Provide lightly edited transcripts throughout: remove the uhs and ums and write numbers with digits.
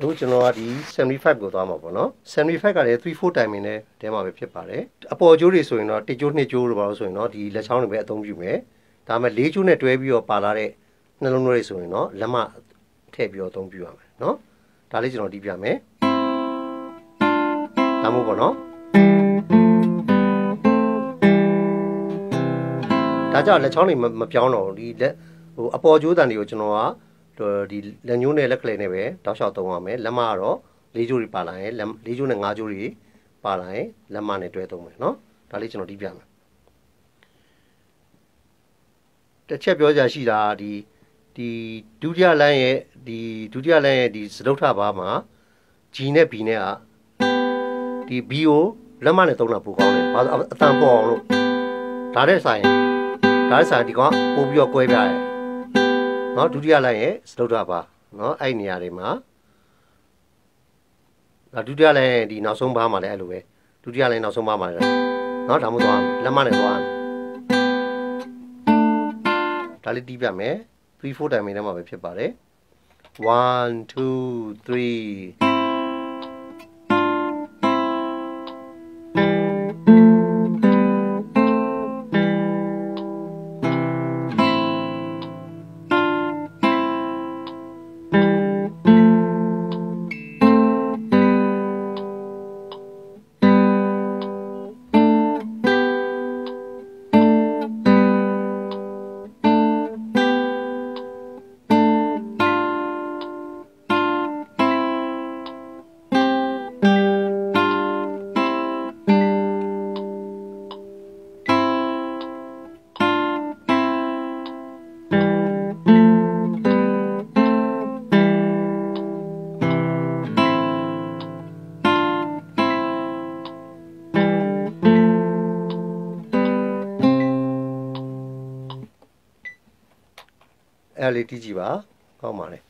အခုကျွန်တော်ကဒီ75ကိုသွားမှာပေါ့နော်75ကလည်း3-4 timing နဲ့တဲမှာပဲဖြစ်ပါတယ်အပေါ်ကျိုးတွေဆိုရင်တော့1ကျိုး2ကျိုးလို့ပါလို့ဆိုရင်တော့ဒီလက်ချောင်းတွေပဲအသုံးပြုမယ်ဒါပေမဲ့4ကျိုးနဲ့တွဲပြီးတော့ပါလာတဲ့နှလုံးသွေးတွေဆိုရင်တော့လက်မထည့်ပြီးတော့အသုံးပြုရမယ်နော်ဒါလေးကျွန်တော်တီးပြမယ်ဒါမို့ပေါ့နော်ဒါကြောင့်လက်ချောင်းတွေမပြောင်းတော့ဒီလက်အပေါ်ကျိုးတန်တွေကိုကျွန်တော်ကဒီလက်ညှိုးနဲ့လက်ကလေးနဲ့ပဲတောက်လျှောက်သုံးရမယ်လက်မကတော့၄ကျိုးတွေပါလာရင်၄ကျိုးနဲ့၅ကျိုးတွေပါလာရင်လက်မနဲ့တွဲသုံးမယ်နော်ဒါလေးကျွန်တော်တီးပြမယ်တစ်ချက်ပြောကြရှိတာဒီဒုတိယလမ်းရဲ့ဒီစတုထဘာမှာ G နဲ့ B နဲ့ဒီ B ကိုလက်မနဲ့သုံးတာပိုကောင်းတယ်ဘာလို့အတန်ပေါ်အောင်လို့ဒါတဲ့ဆိုင်ဒီကောင်ပို့ပြီးတော့꿰ပြရတယ်နော်ဒုတိယလိုင်းရဲ့စတုထဘာနော်အဲ့နေရာတွေမှာဒုတိယလိုင်းရဲ့ဒီနောက်ဆုံးဘာမှာလည်းအဲ့လိုပဲဒုတိယလိုင်းနောက်ဆုံးဘာမှာလည်းနော်ဒါမှမဟုတ်လက်မနဲ့သွားဒါလေးတီးပြမယ်3-4 timing ထဲမှာပဲဖြစ်ပါတယ်1 2 3အဲ့လေးတီးကြည့်ပါကောင်းပါလေ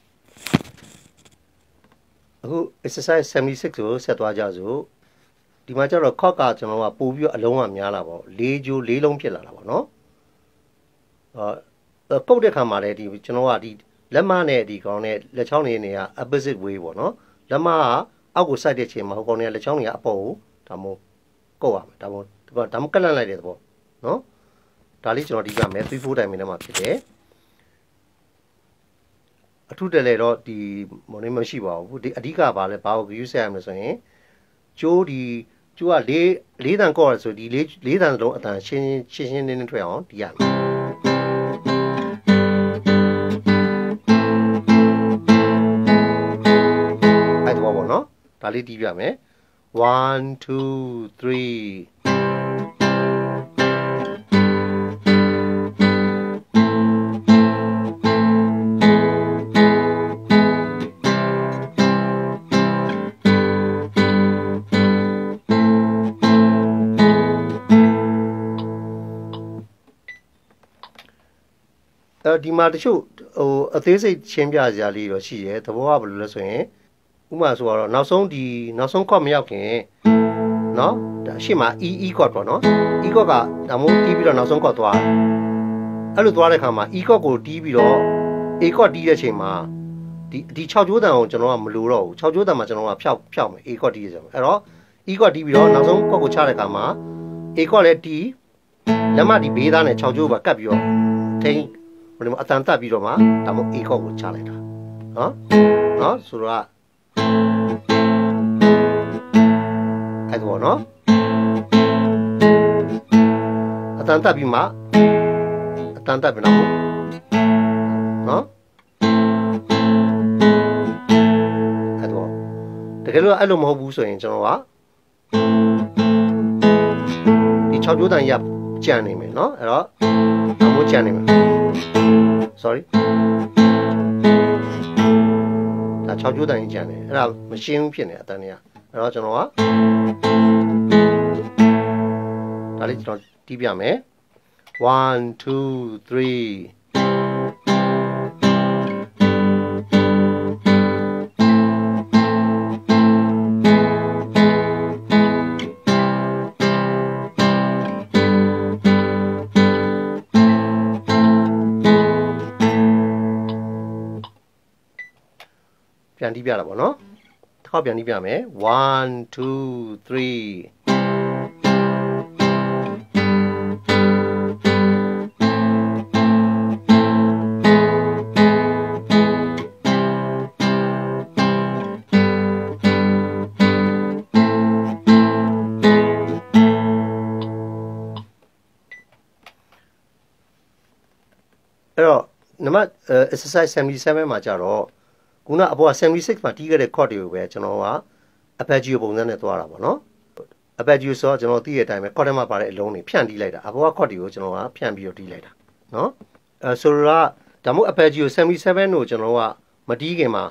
အခု exercise 76ကိုဆက်သွားကြစို့ဒီမှာကျတော့ခော့ကကျွန်တော်ကပို့ပြီးအလုံးကများလာပေါ့၄ကျိုး၄လုံးဖြစ်လာတာပေါ့နော်ပုတ်တဲ့ခါမှာလည်းဒီကျွန်တော်ကဒီလက်မနဲ့ဒီကောင်းတဲ့လက်ချောင်းတွေနေက opposite way ပေါ့နော်လက်မကအောက်ကိုစိုက်တဲ့ချိန်မှာဟိုကောင်းတဲ့လက်ချောင်းတွေကအပေါ်ကိုဒါမို့ကုတ်ရမယ်ဒါမို့ကလန့်လိုက်တဲ့သဘောနော်ဒါလေးကျွန်တော်ဒီကမယ်3-4 timing ထဲမှာဖြစ်တယ်အထုတယ်လေတော့ဒီမနေမရှိပါဘူးဒီအဓိကဘာလဲဘာကို use ရမလဲဆိုရင်ကျိုးက၄တန်ကော့ရဆိုဒီ၄တန်လုံးအတန်ရှင်းနေထွက်အောင်ဒီရမယ်အဲ့တော့ဘောနော်ဒါလေးတီးပြမယ်1 2 3ဒီမှာတချို့အသေးစိတ်ချင်းပြစရာလေးတော့ရှိရဲသဘောကဘယ်လိုလဲဆိုရင်ဥပမာဆိုတော့နောက်ဆုံးခွက်မရောက်ခင်နော်ဒါရှေ့မှာ E chord ပေါ့နော် E chord ကဒါမို့တီးပြီးတော့နောက်ဆုံးခွက်သွားအဲ့လိုသွားတဲ့ခါမှာ E chord ကိုတီးပြီးတော့ A chord တီးတဲ့ချိန်မှာဒီ6ကျိုးတန်ကိုကျွန်တော်ကမလိုတော့ဘူး6ကျိုးတန်မှာကျွန်တော်ကဖြောက်မယ် A chord တီးရအောင်အဲ့တော့ E chord တီးပြီးတော့နောက်ဆုံးခွက်ကိုချတဲ့ခါမှာ A chord လည်းတီးလက်မဒီဘေးသားနဲ့6ကျိုးပါကပ်ပြီးတော့ထိန်းအတန်တက်ပြီးတော့မှဒါမှမဟုတ် A chord ကိုချလိုက်တာနော်ဆိုတော့အဲ့ဒါပေါ့နော်အတန်တက်ပြီးမှအတန်တက်ပြီးတော့နော်အဲ့ဒါတကယ်လို့အဲ့လိုမဟုတ်ဘူးဆိုရင်ကျွန်တော်ကဒီ6ကျိုးတန်ရပ်ကြံနေမယ်နော်အဲ့တော့ဒါမှမဟုတ်ကြံနေမယ်sorry ဒါ6ကျိုးတန်ကြီးကြံတယ်အဲ့ဒါမရှင်းဘူးဖြစ်နေအတန်တွေကအဲ့တော့ကျွန်တော်ကဒါလေးကျွန်တော်တီးပြမယ်1 2 3ပြန်တီးပြတာပေါ့နော်တစ်ခေါက်ပြန်ပြီးပြမယ်1 2 3အဲ့တော့နံပါတ် exercise 77မှာကြတော့ခုနအပေါ်က76မှာတီးခဲ့တဲ့ chord တွေကိုပဲကျွန်တော်က arpeggio ပုံစံနဲ့သွားတာပေါ့နော် arpeggio ဆိုတော့ကျွန်တော်သိတဲ့အတိုင်းပဲ chord ထဲမှာပါတဲ့အလုံးတွေဖြန့်တီးလိုက်တာအပေါ်က chord တွေကိုကျွန်တော်ကဖြန့်ပြီးတော့တီးလိုက်တာနော်ဆိုတော့ဒါမှမဟုတ် arpeggio 77ကိုကျွန်တော်ကမတီးခင်မှာ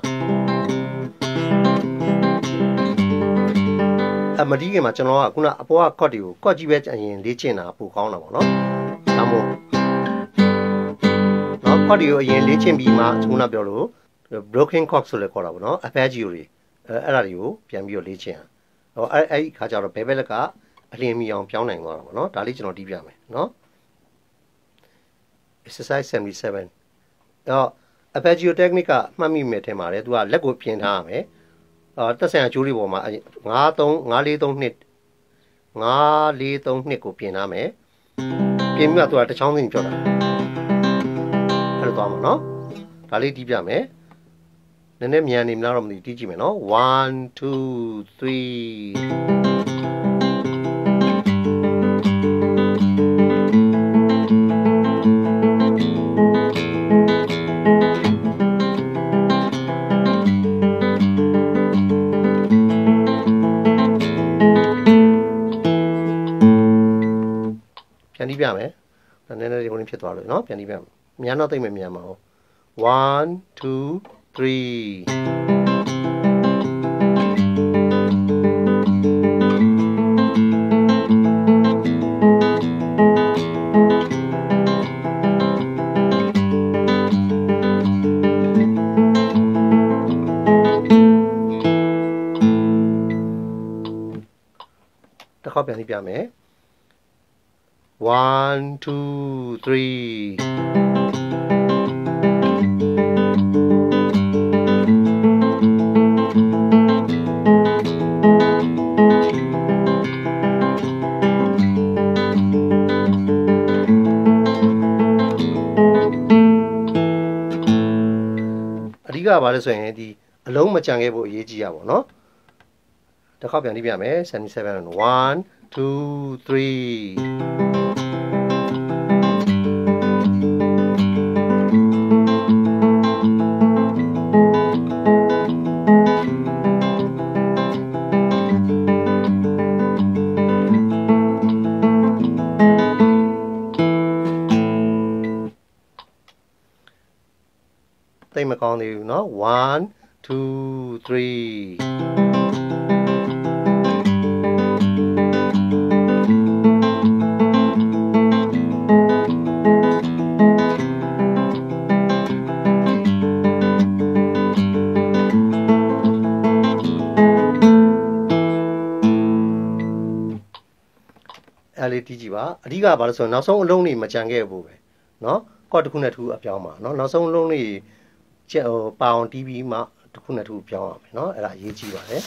မတီးခင်မှာကျွန်တော်ကခုနအပေါ်က chord တွေကို chord ကြီးပဲအရင်လေ့ကျင့်တာပိုကောင်းတာပေါ့နော်ဒါမှမဟုတ်chord တွေကိုအရင်လေ့ကျင့်ပြီးမှခုနပြောလို့ broken chord ဆိုလဲခေါ်တာပေါ့နော် arpeggio တွေအဲ့ဒါတွေကိုပြန်ပြီးတော့လေ့ကျင့်ဟောအဲ့ဒီခါကျတော့ဘယ်ဘက်လက်ကအလင်းမီအောင်ပြောင်းနိုင်သွားတာပေါ့နော်ဒါလေးကျွန်တော်တီးပြမယ်နော် exercise 77တော့ arpeggio technique ကမှတ်မိမယ်ထင်ပါတယ်သူကလက်ကိုပြင်ထားရမယ်တက်ဆိုင်ရာကြိုးလေးပေါ်မှာ543ကိုပြင်ထားမယ်ပြင်ပြီးတော့သူကတစ်ချောင်းစီပြောတာအဲ့လိုသွားမှာနော်ဒါလေးတီးပြမယ်နည်းနည်းမြန်နေမလားတော့မသိတီးကြည့်မယ်နော်1 2 3ပြန်တီးပြမယ်နည်းနည်းလေးဝင်ဖြစ်သွားလို့နော်ပြန်တီးပြမယ်မြန်တော့သိမ့်မယ်မြန်ပါဦး1 2 3တစ်ခေါက်ပြန်တီးပြမယ်1 2 3အဓိကဘာလဲဆိုရင်ဒီအလုံးမကြံခဲ့ဖို့အရေးကြီးရပါတော့တစ်ခေါက်ပြန်တီးပြမယ်77 1 2 3သိမကောင်းသေးဘူးเนาะ1 2 3အဲ့လေးတီးကြည့်ပါအဓိကဘာလို့ဆိုတော့နောက်ဆုံးအလုံးတွေမကြံခဲ့ဘူးပဲเนาะကော့တစ်ခုနဲ့တစ်ခုအပြောင်းပါเนาะနောက်ဆုံးအလုံးတွေပါအောင်တီးပြီးမှတစ်ခုနဲ့တစ်ခုပြောင်းရမယ်เนาะအဲ့ဒါအရေးကြီးပါတယ်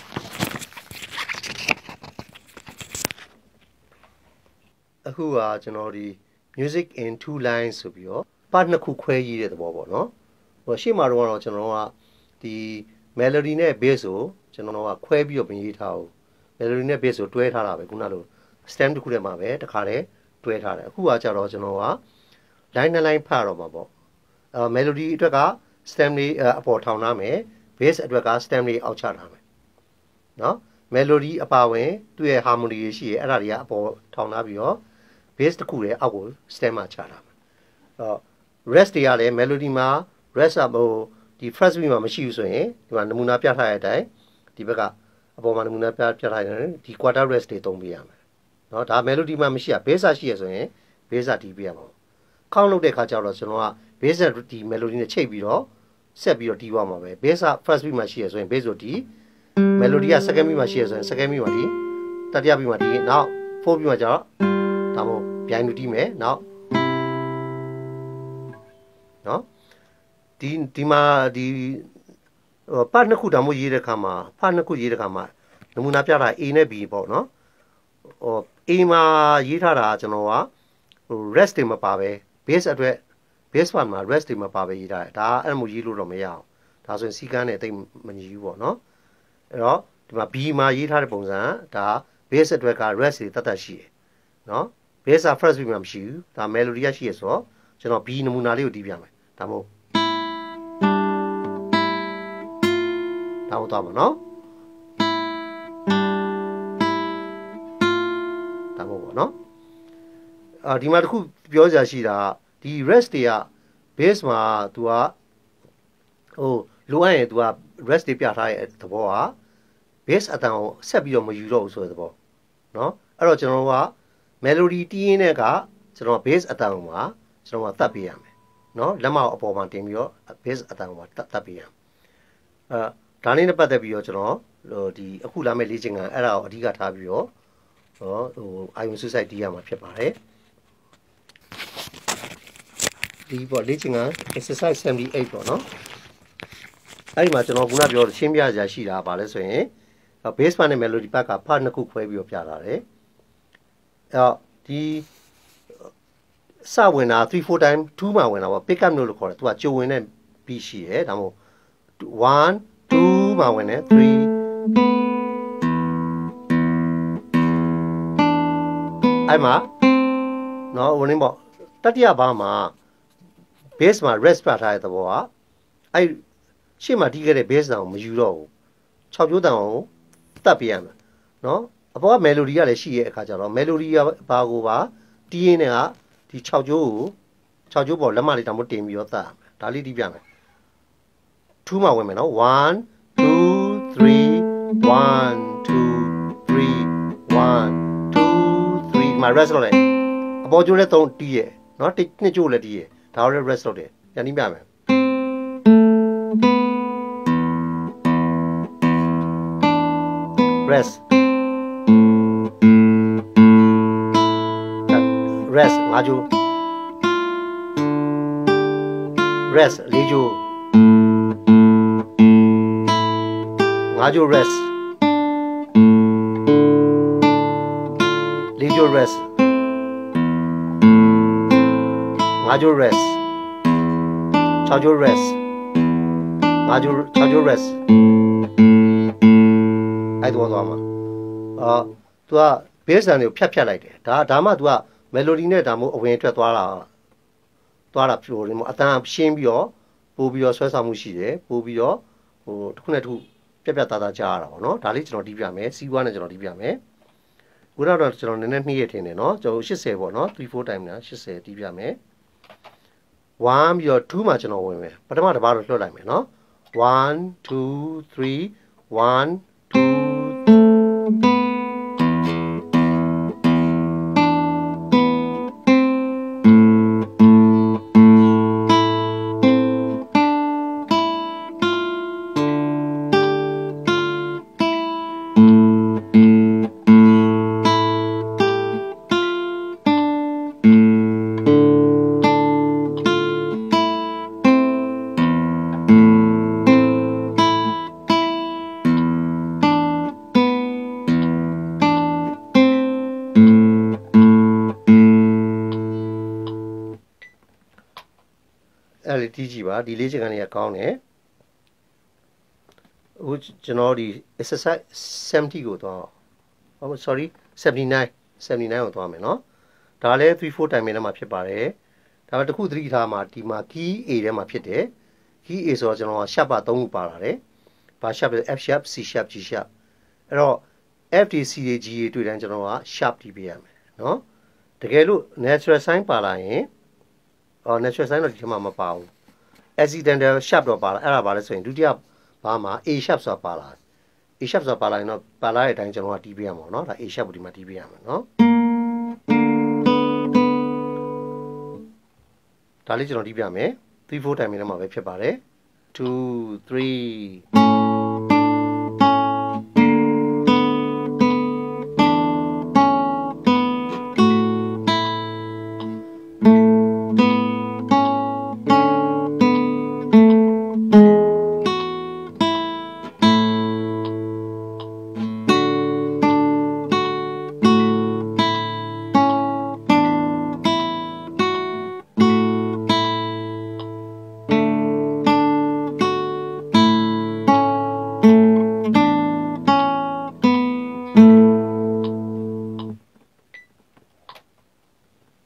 အခုကကျွန်တော်ဒီ music in 2 lines ဆိုပြီးတော့ part နှစ်ခုခွဲရေးတဲ့သဘောပေါ့เนาะဟိုရှေ့မှာတော့ကျွန်တော်ကဒီ melody နဲ့ bass ကိုကျွန်တော်ကခွဲပြီးတော့မရေးထားဘူး melody နဲ့ bass ကိုတွဲထားတာပဲခုနလို stem တစ်ခုထဲမှာပဲတခါတည်းတွဲထားတယ်အခုကကြတော့ကျွန်တော်က line 2 line ဖတ်တော့မှာပေါ့melody အတွက်က stem လေးအပေါ်ထောင်ထားမယ် bass အတွက်က stem လေးအောက်ချထားမယ်เนาะ melody အပါဝင်သူ့ရဲ့ harmony တွေရှိရဲ့အဲ့ဒါတွေကအပေါ်ထောင်ထားပြီးတော့ bass တစ်ခုလည်းအောက်ကို stem မှာချထားမယ်rest တွေကလည်း melody မှာ rest ဟိုဒီ first beat မှာမရှိဘူးဆိုရင်ဒီမှာနမူနာပြထားတဲ့အတိုင်းဒီဘက်ကအပေါ်မှာနမူနာပြထားရင်ဒီ quarter rest တွေသုံးပေးရမယ်เนาะဒါ melody မှာမရှိရ bass ရှိရဆိုရင် bass တီးပေးရမှာခေါင်းလုပ်တဲ့ခါကျတော့ကျွန်တော်က bass ဒီ melody နဲ့ချိန်ပြီးတော့ဆက်ပြီးတော့တီးသွားမှာပဲ bass first beat မှာရှိရဆိုရင် bass ကိုတီး melody က second beat မှာရှိရဆိုရင် second beat မှာတီးတတိယ beat မှာတီးနောက် fourth beat မှာကျတော့ဒါမှမဟုတ်ပြိုင်လို့တီးမယ်နောက်เนาะဒီမှာဒီ part နှစ်ခုတောင်မှရေးတဲ့ခါမှာ part နှစ်ခုရေးတဲ့ခါမှာနမူနာပြတာ A နဲ့ B ပေါ့နော်A မှာရေးထားတာကျွန်တော်ကrest တွေမပါပဲ base အတွက် base part မှာ rest တွေမပါပဲရေးထားတယ်ဒါအဲ့လိုရေးလို့တော့မရအောင်ဒါဆိုရင်စီကန်းနဲ့တိတ်မညီဘူးပေါ့နော်အဲ့တော့ဒီမှာ B မှာရေးထားတဲ့ပုံစံဒါ base အတွက်က rest တွေတတ်တတ်ရှိတယ်နော် base က first beat မှာမရှိဘူးဒါ melody ရရှိရဆိုတော့ကျွန်တော် B နမူနာလေးကိုတီးပြမယ်ဒါမို့သွားပါနော်ဒါမို့ပေါ့နော်ဒီမှာတခုပြောကြရှိတာဒီ rest တွေက base မှာ तू ကလိုအပ်ရင် तू က rest တွေပြထားတဲ့သဘောက base အတန်ကိုဆက်ပြီးတော့မယူတော့ဘူးဆိုတဲ့သဘောเนาะအဲ့တော့ကျွန်တော်က melody တီးရင်းနဲ့ကကျွန်တော် base အတန်ကိုမှာကျွန်တော်ကတတ်ပေးရမယ်เนาะလက်မအပေါ်မှာတင်ပြီးတော့ base အတန်ကိုမှာတတ်ပေးရမယ်ဒါလေးနဲ့ပတ်သက်ပြီးတော့ကျွန်တော်ဒီအခုလာမယ့်လေ့ကျင့်ခန်းအဲ့ဒါကိုအဓိကထားပြီးတော့ion suicide တီးရမှာဖြစ်ပါတယ်ဒီပေါ့လေ့ကျင့်ခန်း exercise 78ပေါ့နော်အဲ့ဒီမှာကျွန်တော်ခုနပြောရှင်းပြစရာရှိတာပါလဲဆိုရင် base part နဲ့ melody part က part နှစ်ခုခွဲပြီးတော့ပြထားတယ်ဒီစဝင်တာ3 4 time 2မှာဝင်တာပေါ့ pick up note လို့ခေါ်တယ်သူကကြိုဝင်တဲ့ beat ရှိတယ်ဒါမို့1 2မှာဝင်တယ်3အဲ့မှာနော်ဝင်နေပေါ့တတိယဘာမှာ base မှာ rest ပြထားတဲ့သဘောကအဲ့ရှေ့မှာတီးခဲ့တဲ့ base တောင်မယူတော့ဘူး6ကျိုးတောင်ကိုတတ်ပြရမယ်နော်အပေါ်က melody ကလည်းရှိရဲ့အခါကျတော့ melody ကဘာကိုပါတီးရင်းနဲ့ကဒီ6ကျိုးကို6ကျိုးပေါ်လက်မလေးတောင်မတင်ပြီးတော့တတ်ရမယ်ဒါလေးတီးပြမယ်2မှာဝင်မယ်နော်1 2 3 1 2 3 1 2 3မှာ rest လုပ်လိုက်အပေါ်ကျိုးလည်း3တီးရဲ့နော်နှစ်ကျိုးလည်းတီးရဲ့ဒါလည်း rest လုပ်တယ်ပြန်တီးပြမယ်rest 5ကျိုး rest 4ကျိုး5ကျိုး rest 4ကျိုး rest 5ကျိုး rest 6ကျိုး rest 6ကျိုး rest အဲ့တော့သွားမှာသူက base တန်တွေကိုဖြတ်လိုက်တယ်ဒါမှ तू က melody နဲ့ဒါမှအဝင်ထွက်သွားတာပြောတယ်အတန်ရှင်းပြီးတော့ပို့ပြီးတော့ဆွဲဆောင်မှုရှိတယ်ပို့ပြီးတော့တစ်ခုနဲ့တစ်ခုပြက်သားကြားရတာပေါ့နော်ဒါလေးကျွန်တော်တီးပြမယ်စီးပွားနဲ့ကျွန်တော်တီးပြမယ်ခုနကတော့ကျွန်တော်နည်းနည်းနှီးရထင်တယ်နော်ကျွန်တော်80ပေါ့နော်3 4 time นะ80တီးပြမယ်1ပြီးတော့2မှာကျွန်တော်ဝင်မယ်ပထမတစ်ပါးတော့လွှတ်လိုက်မယ်နော်1 2 3 1 2အဲ့လေတီးကြည့်ပါဒီလေးချက်ကနေကောင်းတယ်ဟိုကျွန်တော်ဒီ exercise 70ကိုသွားsorry 79ကိုသွားမယ်နော်ဒါလည်း3 4 time ထဲမှာဖြစ်ပါတယ်ဒါပေမဲ့တစ်ခုသတိထားမှာဒီမှာ key A ထဲမှာဖြစ်တယ် key A ဆိုတော့ကျွန်တော်က sharp ပါ3ခုပါလာတယ်ဘာ sharp လဲ F sharp C sharp G sharp အဲ့တော့ F D C A G A တွေ့တိုင်းကျွန်တော်က sharp တီးပေးရမယ်နော်တကယ်လို့ natural sign ပါလာရင်natural sign တော့ဒီမှာမပါဘူး accidental sharp တော့ပါလာအဲ့ဒါပါလဲဆိုရင်ဒုတိယဘာမှာ A sharp ဆိုတာပါလာ A sharp ဆိုတာပါလာရင်တော့ပါလာတဲ့အတိုင်းကျွန်တော်ကတီးပေးရမှာเนาะဒါ A sharp ကိုဒီမှာတီးပေးရမှာเนาะဒါလေးကျွန်တော်တီးပြမယ်3 4 time ထဲမှာပဲဖြစ်ပါတယ်2 3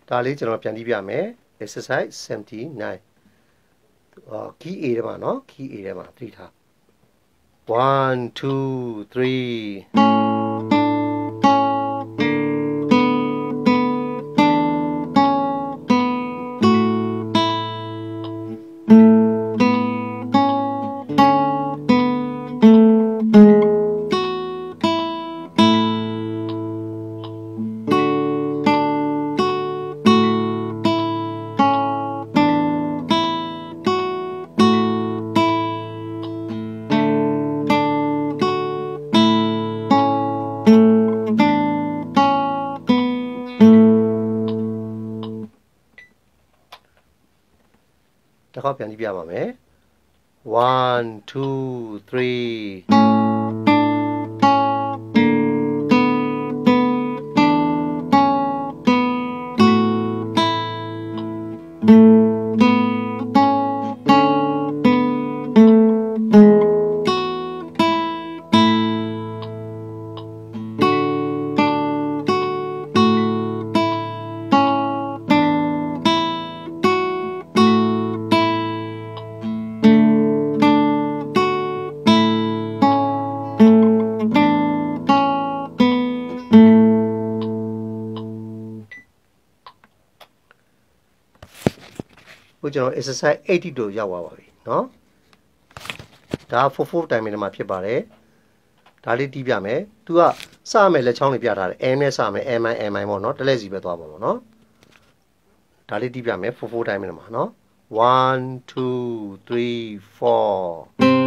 ဒါလေးကျွန်တော်ပြန်ကြည့်ပြမယ် exercise 79 key A ထဲမှာเนาะ key A ထဲမှာသတိထား 1 2 3တစ်ခေါက်ပြန်ကြည့်ပြပါမယ် 1 2 3ကိုကျွန်တော် exercise 80တို့ရောက်သွားပါပြီเนาะဒါ44 time မှာဖြစ်ပါတယ်ဒါလေးတီးပြမယ်သူကစမယ်လက်ချောင်းလေးပြထားတယ် M နဲ့စမယ် M I ပေါ့เนาะတလဲစီပဲသွားပါပေါ့เนาะဒါလေးတီးပြမယ်44 time မှာเนาะ1 2 3 4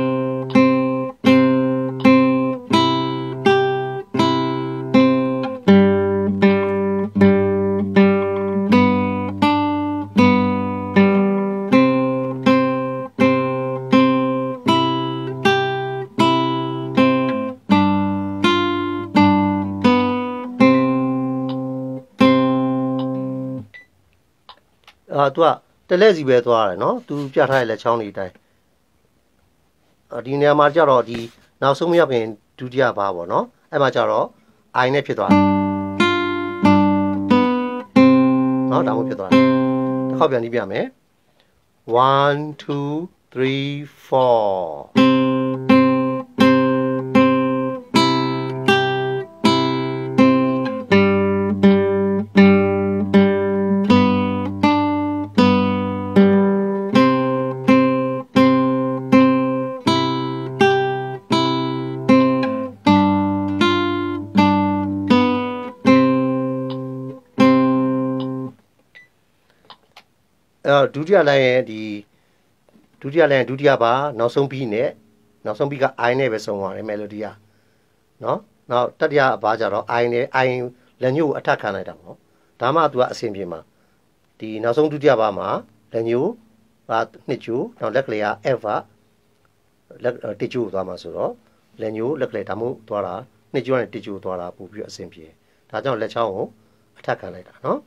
သူကတလဲစီပဲသွားတယ်เนาะသူပြထားတဲ့လက်ချောင်းလေးအတိုင်းဒီနေရာမှာကြတော့ဒီနောက်ဆုံးမရောက်ခင်ဒုတိယဘာပေါ့เนาะအဲ့မှာကြတော့ I နဲ့ဖြစ်သွားတယ်เนาะဒါမှဖြစ်သွားတယ်တစ်ခေါက်ပြန်ကြည့်ပြမယ်1 2 3 4ဒုတိယလိုင်းရဲ့ဒီဒုတိယလိုင်းဒုတိယပါနောက်ဆုံးပြီးနဲ့နောက်ဆုံးပြီးက I နဲ့ပဲဆုံးသွားတယ် melody ကเนาะနောက်တတိယအပါကြတော့ I နဲ့ I လက်ညှိုးအထက်ခံလိုက်တာပေါ့ဒါမှသူကအဆင်ပြေမှာဒီနောက်ဆုံးဒုတိယပါမှာလက်ညှိုးပါနှစ်ကျိုးနောက်လက်ကလေးက F ကလက်တစ်ကျိုးသွားမှာဆိုတော့လက်ညှိုးလက်ကလေးဒါမှမဟုတ်သွားတာနှစ်ကျိုးနဲ့တစ်ကျိုးသွားတာပို့ပြီးအဆင်ပြေဒါကြောင့်လက်ချောင်းကိုအထက်ခံလိုက်တာเนาะ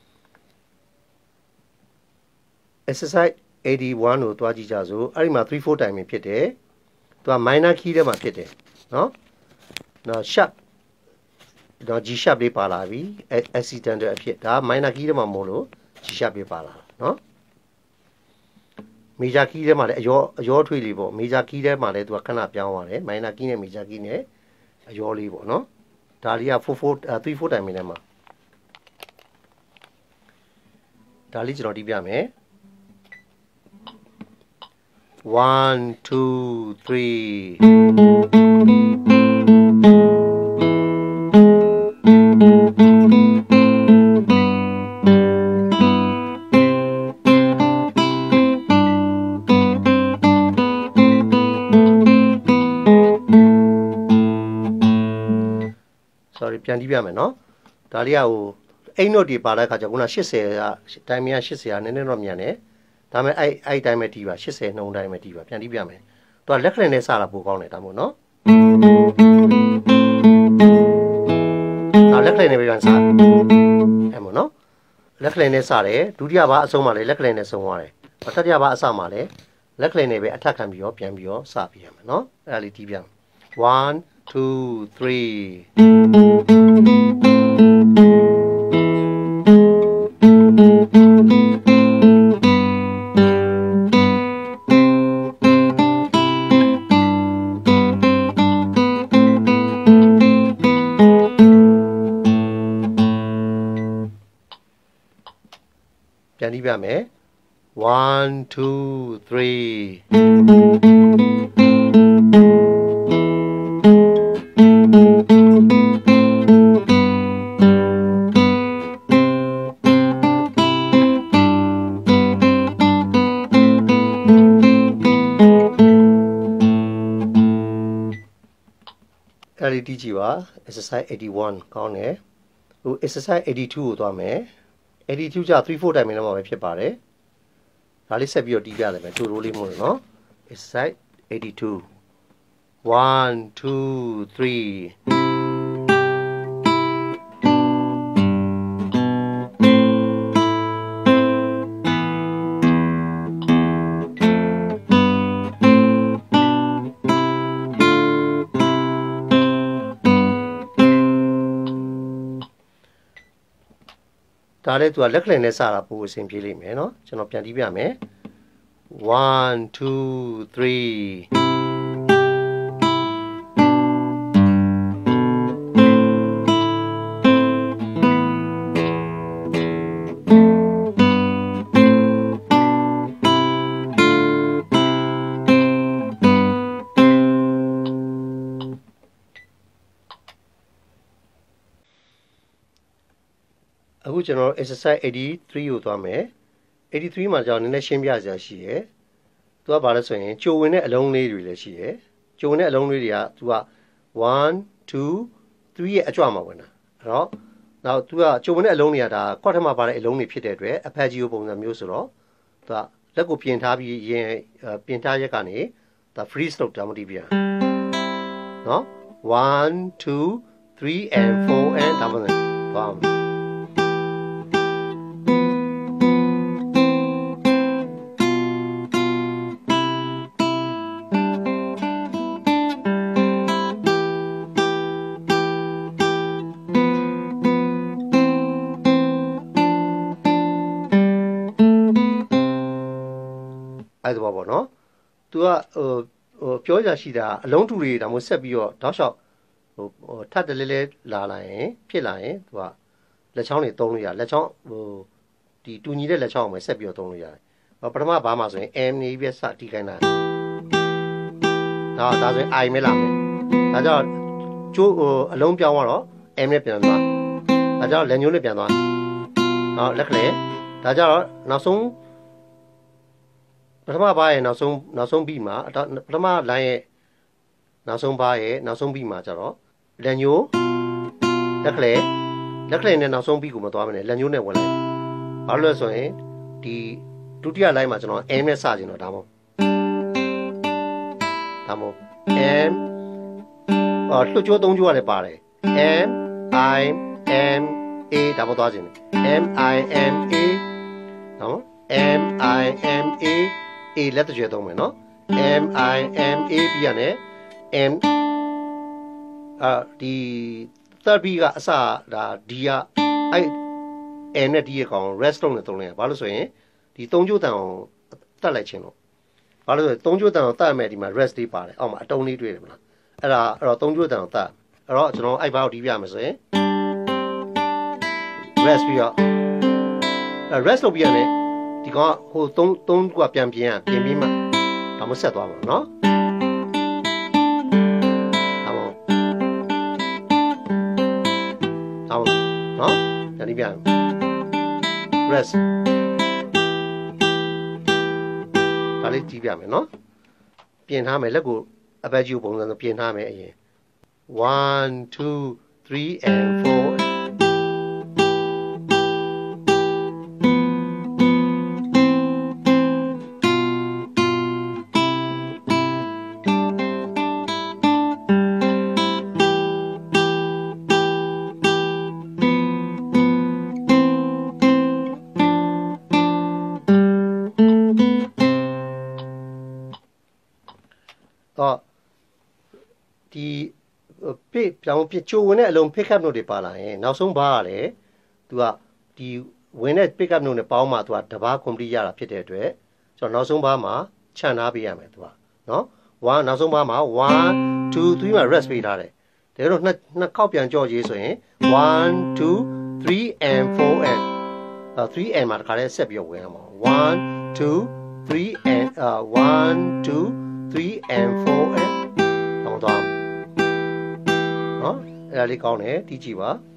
exercise 81ကိုတွားကြည့်ကြစို့အဲ့ဒီမှာ3 4 time ဖြစ်တယ်သူက minor key ထဲမှာဖြစ်တယ်เนาะနောက် sharp တော့ G sharp လေးပါလာပြီ accidental အဖြစ်ဒါ minor key ထဲမှာမို့လို့ G sharp လေးပါလာเนาะ major key ထဲမှာလည်းအယောထွေးလေးပေါ့ major key ထဲမှာလည်းသူကခဏပြောင်းသွားတယ် minor key နဲ့ major key နဲ့အယောလေးပေါ့เนาะဒါလေးက3 4 time ထဲမှာဒါလေးကျွန်တော်တီးပြမယ်1 2 3 sorry ပြန်ကြည့်ပြမယ်เนาะဒါလေးကဟိုအိမ်နော့တွေပါတဲ့အခါကျခုန80ကတိုင်းမရ80ကနည်းနည်းတော့မြန်တယ်ဒါပေမဲ့အဲ့အတိုင်းပဲတီးပါ80နှုန်းတိုင်းပဲတီးပါပြန်တီးပြမယ်သူကလက်ခဏနဲ့စတာပိုကောင်းတယ်ဒါမို့နော်လက်ခဏနဲ့ပဲပြန်စအဲ့မို့နော်လက်ခဏနဲ့စတယ်ဒုတိယဘာအဆုံးမှာလည်းလက်ခဏနဲ့ဆုံးသွားတယ်တတိယဘာအစမှာလည်းလက်ခဏနဲ့ပဲအထက်ခံပြီးတော့ပြန်ပြီးတော့စပြရမယ်နော်အဲ့ဒါလေးတီးပြမယ်1 2 3 ပြန်ပြီးပြမယ် 1 2 3အဲ့ဒီတီးကြည့်ပါ exercise 81ကောင်းတယ်ဟို exercise 82ကိုသွားမယ်82ကျ3 4 time နဲ့မှာပဲဖြစ်ပါတယ်ဒါလေးဆက်ပြီးတော့တီးပြတယ်မယ်တူတိုးလေးမို့လို့နော် exercise 82 1 2 3ဒါလည်းသူကလက်ကလင်နဲ့စတာပို့အဆင်ပြေလိမ့်မယ်เนาะကျွန်တော်ပြန်တီးပြမယ်1 2 3အခုကျွန်တော် exercise 83ကိုသွားမယ်83မှာကျွန်တော်နည်းနည်းရှင်းပြစရာရှိရယ်သူကဘာလဲဆိုရင်ကြိုဝင်တဲ့အလုံးလေးတွေလည်းရှိရယ်ကြိုဝင်တဲ့အလုံးလေးတွေကသူက1 2 3ရဲ့အကြွမှာဝင်တာအဲ့တော့နောက်သူကကြိုဝင်တဲ့အလုံးတွေကဒါခွက်ထမှာပါတဲ့အလုံးတွေဖြစ်တဲ့အတွက်အဖက်ကြီးကိုပုံစံမျိုးဆိုတော့သူကလက်ကိုပြင်ထားပြီးရင်ပြင်ထားရက်ကနေဒါ freeze လုပ်တာမတိပြရနော်1 2 3 and 4 and ဒါမှမဟုတ်သွားအဲ့ဒါပေါ့နော်သူကပြောကြရှိတာအလုံးတူတွေဒါမှမဟုတ်ဆက်ပြီးတော့တောက်လျှောက်ထပ်တလဲလဲလာလာရင်ဖြစ်လာရင်သူကလက်ချောင်းတွေသုံးလို့ရလက်ချောင်းဒီတူညီတဲ့လက်ချောင်းကိုပဲဆက်ပြီးတော့သုံးလို့ရတယ်ပထမဘာမှဆိုရင် M နေပြီးစတီးခိုင်းတာဒါဆိုရင် I မဲလာမယ်ဒါကြောင့်ကျိုးအလုံးပြောင်းသွားတော့ M နဲ့ပြန်သွားဒါကြောင့်လက်ညှိုးနဲ့ပြန်သွားနောက်လက်ကလေးဒါကြောင့်နောက်ဆုံးပထမဘားရဲ့နောက်ဆုံးပြီးမှာပထမလိုင်းရဲ့နောက်ဆုံးဘားရဲ့နောက်ဆုံးပြီးမှာကျတော့လက်ညှိုးလက်ကလေးနဲ့နောက်ဆုံးပြီးကိုမသွားမနဲ့လက်ညှိုးနဲ့ဝင်လိုက်ဘာလို့လဲဆိုရင်ဒီဒုတိယလိုင်းမှာကျွန်တော် M နဲ့စခြင်းတော့ဒါမို့ M လှုပ်ကြိုး၃ကြိုးကလည်းပါတယ် M I M A ဒါမို့သွားခြင်း M I M A နော် M I M A A လက်တကြွသုံးမယ်နော် M I M A ပြီးရတယ် M ဒီ third beat ကအစဒါ D ကအဲ့ M နဲ့ D ရဲ့ကောင် rest လုပ်နေသုံးလိုက်ရဘာလို့ဆိုရင်ဒီ၃ကြိုးတန်အောင်တတ်လိုက်ခြင်းလို့ဘာလို့ဆို၃ကြိုးတန်အောင်တတ်မယ်ဒီမှာ rest လေးပါတယ်အောက်မှာအတုံးလေးတွေ့တယ်မလားအဲ့တော့၃ကြိုးတန်အောင်တတ်အဲ့တော့ကျွန်တော်အဲ့ဘာကိုဒီပြမယ်ဆိုရင် rest ပြီးတော့ rest လုပ်ပြီးရတယ်ဒီကောင်ဟို3ကပြန်ပြင်ပြီးမှဒါမှဆက်သွားမှာနော်ဒါမှနော်ဒါဒီပြန် rest ဒါလေးကြည့်ပြမယ်နော်ပြင်ထားမယ်လက်ကိုအပတ်ကြီးကိုပုံစံဆိုပြင်ထားမယ်အရင်1 2 3 and 4တော့ဒီပြောင်းပြချိုးဝင်တဲ့အလုံး pick up note တွေပါလာရင်နောက်ဆုံးဘားကလည်းသူကဒီဝင်တဲ့ pick up note နဲ့ပေါင်းမှသူကတဘာ complete ရတာဖြစ်တဲ့အတွက်ကျွန်တော်နောက်ဆုံးဘားမှာခြံထားပေးရမယ်သူကနော်1နောက်ဆုံးဘားမှာ1 2 3မှာ rest ပေးထားတယ်ဒါတော့နှစ်ခေါက်ပြန်ကြော့ရေးဆိုရင်1 2 3 and 4 and 3 and မှာတခါတည်းဆက်ပြီးဝင်ရမှာ1 2 3 and 1 2 3 and 4 and တောင်းသွားနော်အဲ့ဒါလေးကောင်းတယ်တီးကြည့်ပါ